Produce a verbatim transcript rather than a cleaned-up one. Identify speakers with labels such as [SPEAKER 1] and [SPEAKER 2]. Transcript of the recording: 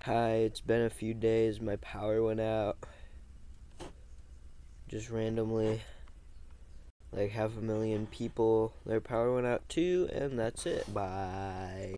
[SPEAKER 1] Hi, it's been a few days. My power went out. Just randomly. Like half a million people, their power went out too, and that's it. Bye.